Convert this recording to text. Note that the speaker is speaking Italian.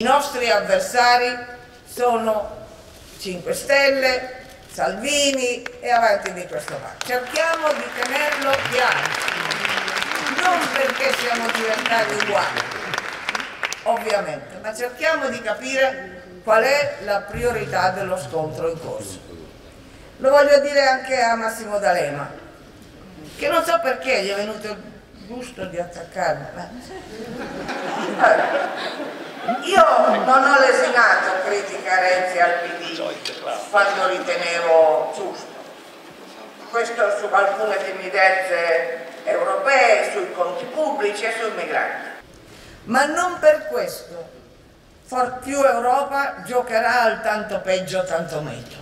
I nostri avversari sono 5 Stelle, Salvini e avanti di questo passo. Cerchiamo di tenerlo chiaro, non perché siamo diventati uguali, ovviamente, ma cerchiamo di capire qual è la priorità dello scontro in corso. Lo voglio dire anche a Massimo D'Alema, che non so perché gli è venuto il gusto di attaccarmi. Io non ho lesinato critica Renzi al PD quando ritenevo giusto. Questo su alcune timidezze europee, sui conti pubblici e sui migranti. Ma non per questo For più Europa giocherà al tanto peggio tanto meglio.